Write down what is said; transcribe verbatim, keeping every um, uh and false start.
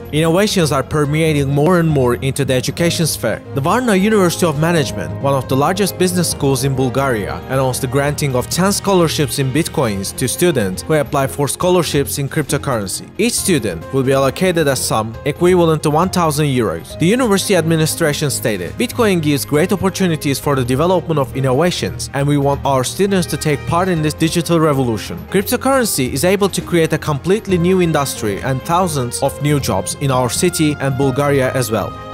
Innovations are permeating more and more into the education sphere. The Varna University of Management, one of the largest business schools in Bulgaria, announced the granting of ten scholarships in Bitcoins to students who apply for scholarships in cryptocurrency. Each student will be allocated a sum equivalent to one thousand euros. The university administration stated, "Bitcoin gives great opportunities for the development of innovations, and we want our students to take part in this digital revolution. Cryptocurrency is able to create a completely new industry and thousands of new jobs in our city and Bulgaria as well."